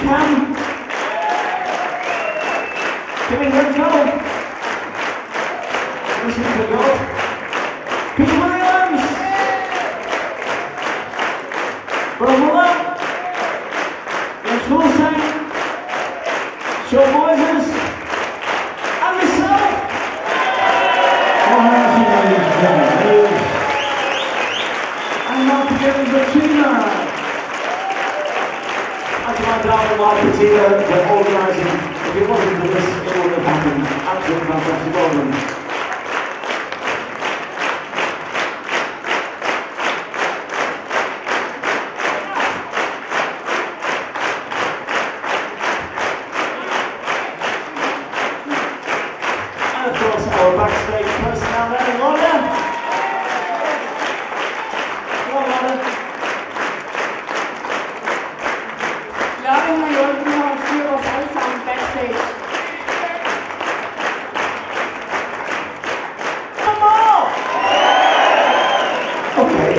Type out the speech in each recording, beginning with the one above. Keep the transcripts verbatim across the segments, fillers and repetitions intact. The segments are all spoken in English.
Cam. Kevin Renfell. Listen to God. Peter Williams. Rob Muller. James Wilson. Sean Moises. And myself. And Mark Patina. And to my darling Mark Patina for organising. If it wasn't for this, it wouldn't have happened. Absolutely fantastic. Well done. And of course, our backstage personnel there, Lorna. Come on, Lorna. Ja, wir haben Jürgen, wir haben für uns alles am Backstage. Come on! Okay.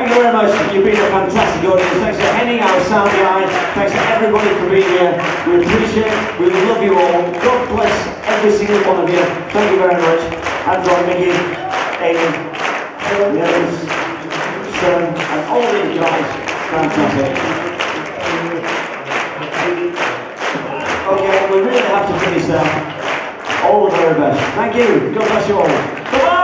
Thank you very much. You've been a fantastic audience. Thanks to Henning, our sound guy. Thanks to everybody for being here. We appreciate it. We love you all. God bless every single one of you. Thank you very much. And from Mickey, Amy, the others, Stern, and all these guys. Fantastic. Okay, we really have to finish there. All the very best. Thank you. God bless you all. Bye-bye.